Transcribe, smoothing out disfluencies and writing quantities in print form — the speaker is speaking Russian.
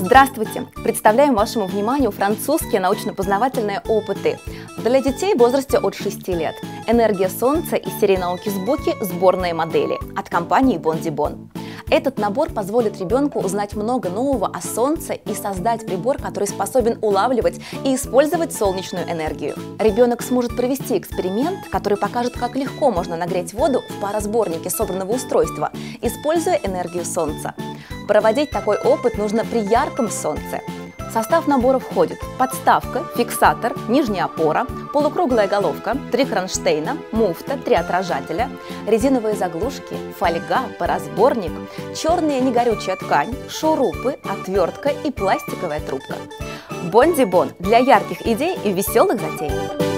Здравствуйте! Представляем вашему вниманию французские научно-познавательные опыты для детей в возрасте от 6 лет. «Энергия Солнца» из серии науки Сбоки «Сборные модели» от компании Бондибон. Этот набор позволит ребенку узнать много нового о Солнце и создать прибор, который способен улавливать и использовать солнечную энергию. Ребенок сможет провести эксперимент, который покажет, как легко можно нагреть воду в паросборнике собранного устройства, используя энергию Солнца. Проводить такой опыт нужно при ярком солнце. В состав набора входит подставка, фиксатор, нижняя опора, полукруглая головка, 3 кронштейна, муфта, 3 отражателя, резиновые заглушки, фольга, паросборник, черная негорючая ткань, шурупы, отвертка и пластиковая трубка. Бондибон для ярких идей и веселых затей.